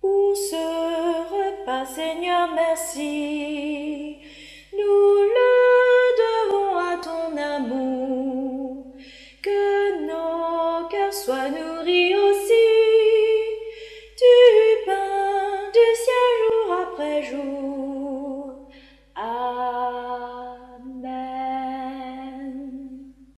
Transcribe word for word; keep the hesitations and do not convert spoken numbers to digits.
Pour ce repas, Seigneur, merci. Nous le devons à ton amour. Que nos cœurs soient nourris au